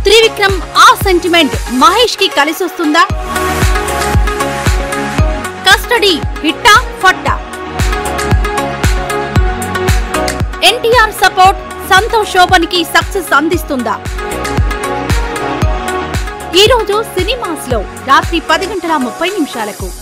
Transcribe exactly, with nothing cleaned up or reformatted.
త్రివిక్రమ్ ఆ సెంటిమెంట్ మహేష్ కి కలిసొస్తుందా? కస్టడీ హిట్టా ఫట్టా? ఎన్టీఆర్ సపోర్ట్ సంతోష్ శోభన్ కి సక్సెస్ అందిస్తుందా? ఈ రోజు సినిమాస్ లో రాత్రి పది గంటల ముప్పై నిమిషాలకు